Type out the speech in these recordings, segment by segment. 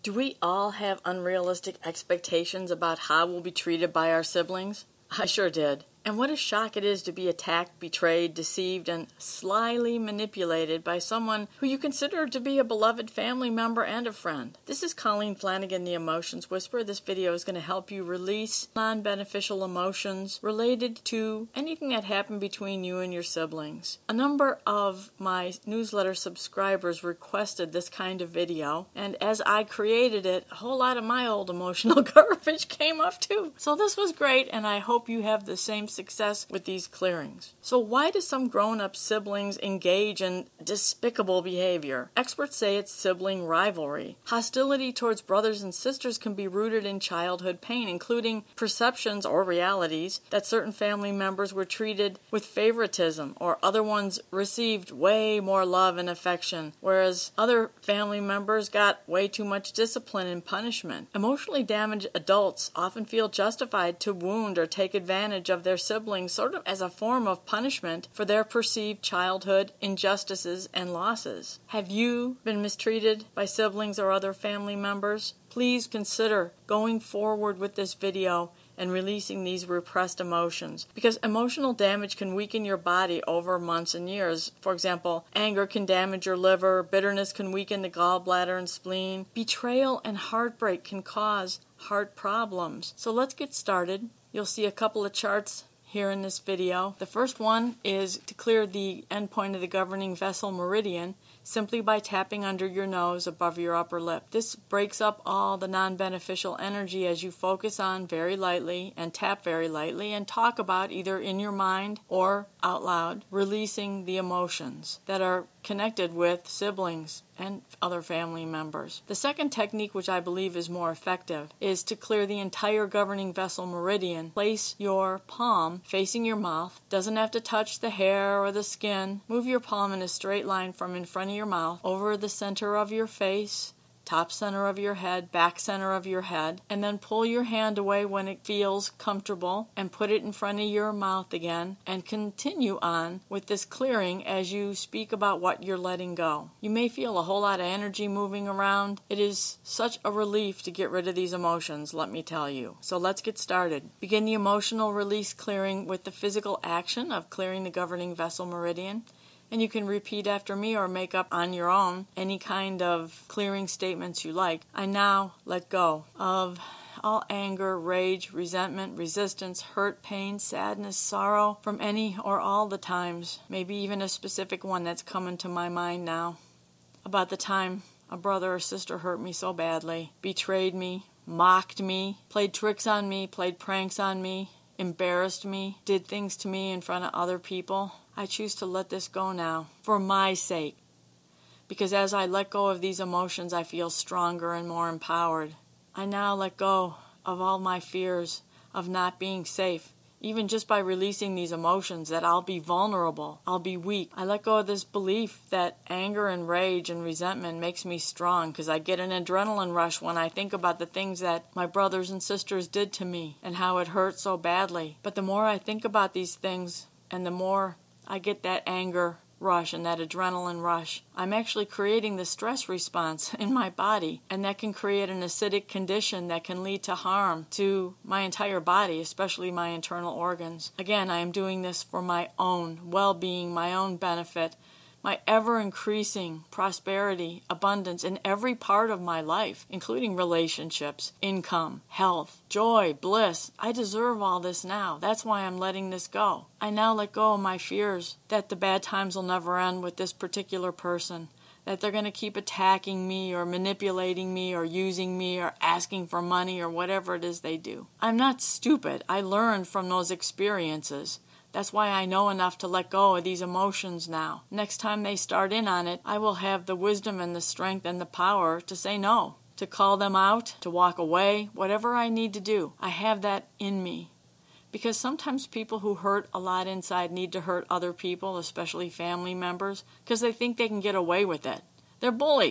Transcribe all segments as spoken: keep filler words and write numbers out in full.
Do we all have unrealistic expectations about how we'll be treated by our siblings? I sure did. And what a shock it is to be attacked, betrayed, deceived, and slyly manipulated by someone who you consider to be a beloved family member and a friend. This is Colleen Flanagan, the Emotions Whisperer. This video is going to help you release non-beneficial emotions related to anything that happened between you and your siblings. A number of my newsletter subscribers requested this kind of video, and as I created it, a whole lot of my old emotional garbage came up too. So this was great, and I hope you have the same success with these clearings. So why do some grown-up siblings engage in despicable behavior? Experts say it's sibling rivalry. Hostility towards brothers and sisters can be rooted in childhood pain, including perceptions or realities that certain family members were treated with favoritism or other ones received way more love and affection, whereas other family members got way too much discipline and punishment. Emotionally damaged adults often feel justified to wound or take advantage of their siblings sort of as a form of punishment for their perceived childhood injustices and losses. Have you been mistreated by siblings or other family members? Please consider going forward with this video and releasing these repressed emotions, because emotional damage can weaken your body over months and years. For example, anger can damage your liver, bitterness can weaken the gallbladder and spleen, betrayal and heartbreak can cause heart problems. So let's get started. You'll see a couple of charts here in this video. The first one is to clear the endpoint of the governing vessel meridian simply by tapping under your nose above your upper lip. This breaks up all the non-beneficial energy as you focus on very lightly and tap very lightly and talk about, either in your mind or out loud, releasing the emotions that are connected with siblings and other family members. The second technique, which I believe is more effective, is to clear the entire governing vessel meridian. Place your palm facing your mouth. Doesn't have to touch the hair or the skin. Move your palm in a straight line from in front of your mouth over the center of your face, top center of your head, back center of your head, and then pull your hand away when it feels comfortable and put it in front of your mouth again, and continue on with this clearing as you speak about what you're letting go. You may feel a whole lot of energy moving around. It is such a relief to get rid of these emotions, let me tell you. So let's get started. Begin the emotional release clearing with the physical action of clearing the governing vessel meridian. And you can repeat after me or make up on your own any kind of clearing statements you like. I now let go of all anger, rage, resentment, resistance, hurt, pain, sadness, sorrow from any or all the times, maybe even a specific one that's coming to my mind now, about the time a brother or sister hurt me so badly, betrayed me, mocked me, played tricks on me, played pranks on me, embarrassed me, did things to me in front of other people. I choose to let this go now, for my sake, because as I let go of these emotions, I feel stronger and more empowered. I now let go of all my fears of not being safe, even just by releasing these emotions, that I'll be vulnerable, I'll be weak. I let go of this belief that anger and rage and resentment makes me strong, because I get an adrenaline rush when I think about the things that my brothers and sisters did to me and how it hurt so badly. But the more I think about these things and the more I get that anger rush and that adrenaline rush, I'm actually creating the stress response in my body, and that can create an acidic condition that can lead to harm to my entire body, especially my internal organs. Again, I am doing this for my own well-being, my own benefit, my ever-increasing prosperity, abundance in every part of my life, including relationships, income, health, joy, bliss. I deserve all this now. That's why I'm letting this go. I now let go of my fears that the bad times will never end with this particular person, that they're going to keep attacking me or manipulating me or using me or asking for money or whatever it is they do. I'm not stupid. I learned from those experiences. That's why I know enough to let go of these emotions now. Next time they start in on it, I will have the wisdom and the strength and the power to say no, to call them out, to walk away, whatever I need to do. I have that in me. Because sometimes people who hurt a lot inside need to hurt other people, especially family members, because they think they can get away with it. They're bullies.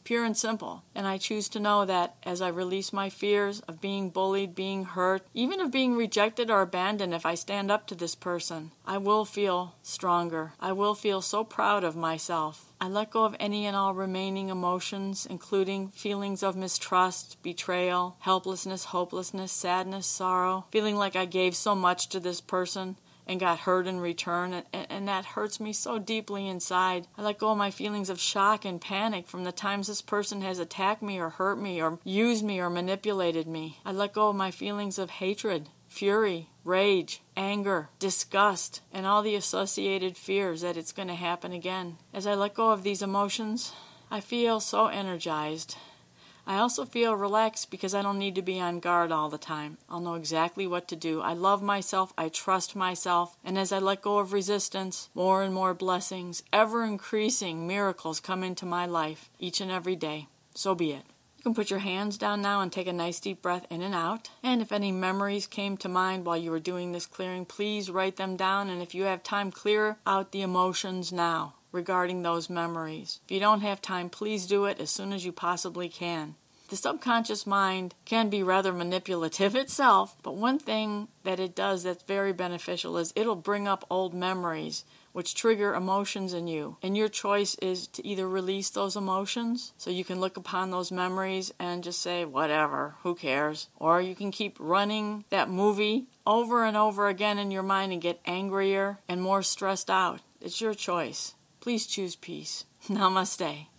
pure and simple. And I choose to know that as I release my fears of being bullied, being hurt, even of being rejected or abandoned, if I stand up to this person, I will feel stronger. I will feel so proud of myself. I let go of any and all remaining emotions, including feelings of mistrust, betrayal, helplessness, hopelessness, sadness, sorrow, feeling like I gave so much to this person and got hurt in return, and, and that hurts me so deeply inside. I let go of my feelings of shock and panic from the times this person has attacked me or hurt me or used me or manipulated me. I let go of my feelings of hatred, fury, rage, anger, disgust, and all the associated fears that it's going to happen again. As I let go of these emotions, I feel so energized. I also feel relaxed because I don't need to be on guard all the time. I'll know exactly what to do. I love myself, I trust myself, and as I let go of resistance, more and more blessings, ever-increasing miracles come into my life each and every day. So be it. You can put your hands down now and take a nice deep breath in and out. And if any memories came to mind while you were doing this clearing, please write them down. And if you have time, clear out the emotions now regarding those memories. If you don't have time, please do it as soon as you possibly can. The subconscious mind can be rather manipulative itself, but one thing that it does that's very beneficial is it'll bring up old memories which trigger emotions in you. And your choice is to either release those emotions, so you can look upon those memories and just say, whatever, who cares? Or you can keep running that movie over and over again in your mind and get angrier and more stressed out. It's your choice. Please choose peace. Namaste.